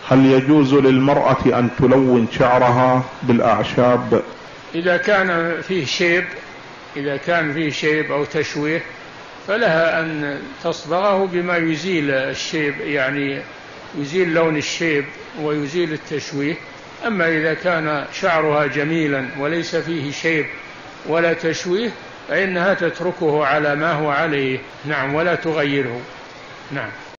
هل يجوز للمرأة أن تلون شعرها بالأعشاب؟ إذا كان فيه شيب أو تشويه فلها أن تصبغه بما يزيل الشيب، يعني يزيل لون الشيب ويزيل التشويه. أما إذا كان شعرها جميلا وليس فيه شيب ولا تشويه فإنها تتركه على ما هو عليه، نعم، ولا تغيره، نعم.